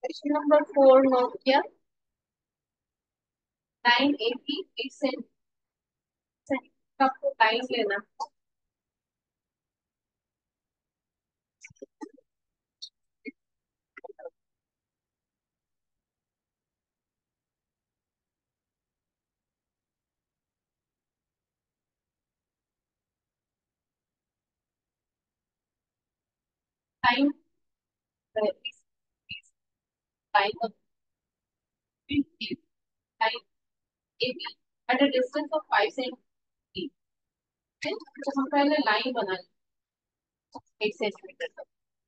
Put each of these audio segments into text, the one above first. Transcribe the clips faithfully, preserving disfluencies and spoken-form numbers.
Question number four note किया। Line AT eight centimetre आपको line लेना। Line line line AT at a distance of five centimetre. तो हम पहले line बना एट सेंटीमीटर तक।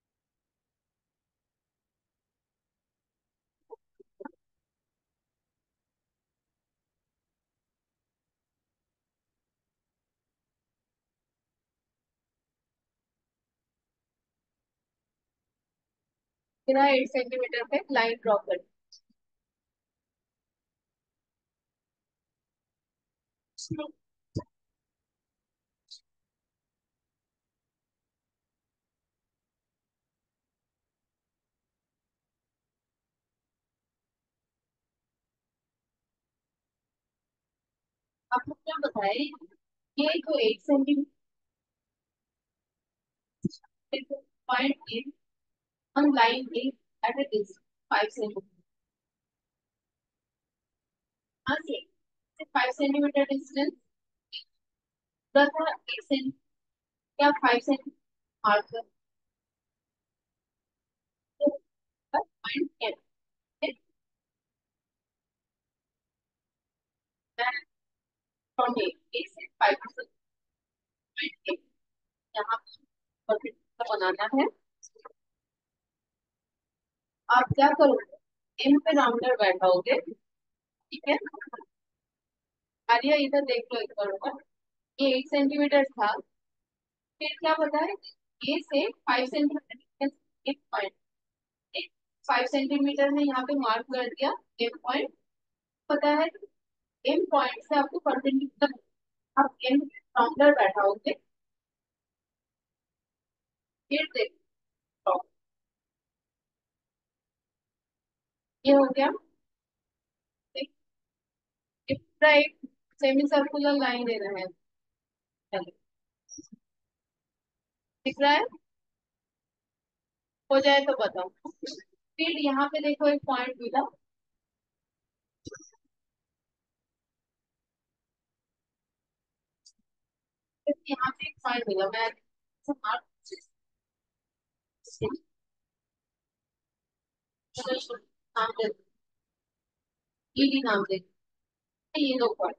फिर एट सेंटीमीटर पे लाइन ड्रॉ कर। आपको क्या बताए, ये जो eight centimetre point in on line A at a distance five centimetre. हाँ से फाइव सेंटीमीटर डिस्टेंस दस एट सेंटीमीटर या फाइव सेंटीमीटर मार्क कर पॉइंट है। फ्रॉम ए ए से फाइव सेंटीमीटर यहाँ पर बनाना है। आप क्या करोगे, एम पे राउंडर बैठाओगे, ठीक है। आर्या इधर देख लो एक बार, ये एट सेंटीमीटर था। फिर क्या पता है, ए से फाइव सेंटीमीटर एक पॉइंट, एक फाइव सेंटीमीटर में यहाँ पे मार्क कर दिया एम पॉइंट। पता है एम पॉइंट से आपको परपेंडिकुलर आप एम राउंडर बैठाओगे। फिर देखो ये हो गया। एक ये पूरा एक सेमी सर्कुलर लाइन दे रहे हैं। चलो, दिख रहा है, हो जाए तो बताओ। फिर यहाँ पे देखो एक पॉइंट मिला। फिर यहाँ पे एक पॉइंट मिला, मैं मार्क नाम दे, ई डी नाम दे, ये दो पॉइंट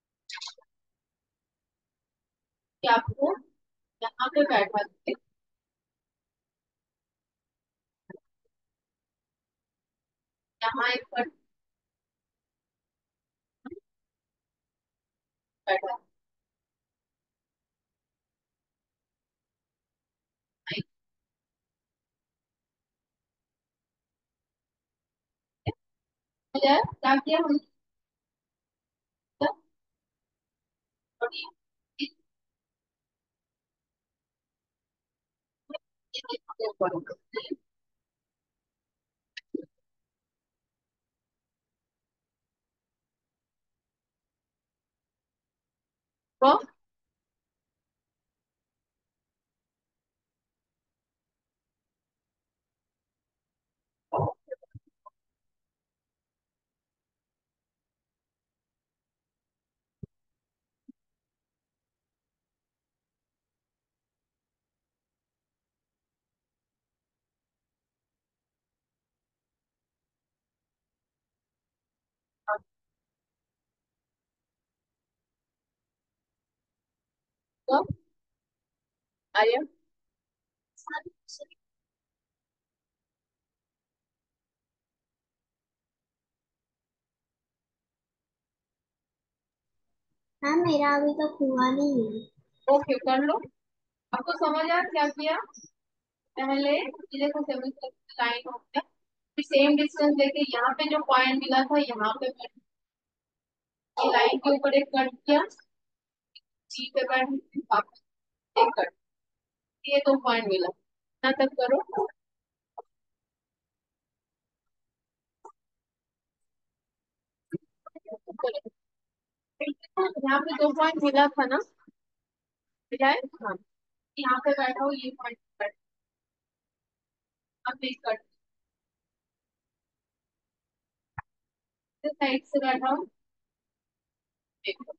कि आपको यहाँ पे बैठा के यहाँ एक पॉइंट बैठा है। क्या किया हमने, और ये ये दो पॉइंट को को आर्या। हाँ, मेरा अभी तक हुआ नहीं है। ओके कर लो। आपको समझ आया क्या किया, पहले ये देखो सेवन लाइन हो गया। फिर सेम डिस्टेंस लेके यहाँ पे जो पॉइंट मिला था यहाँ पे ये लाइन के ऊपर एक कट किया, जी पे बैठ वापस एक कट, ये दो पॉइंट मिला। इतना तक करो। यहाँ पे दो पॉइंट मिला था ना, मिला है हाँ। यहाँ पे बैठा हूँ, ये पॉइंट कट, अब प्लीज कट, साइड से बैठा हूँ, देखो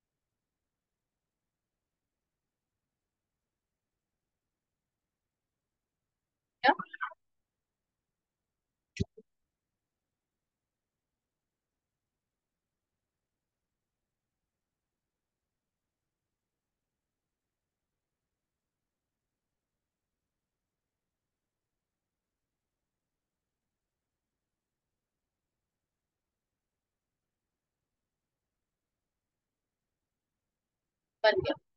क्या बन गया।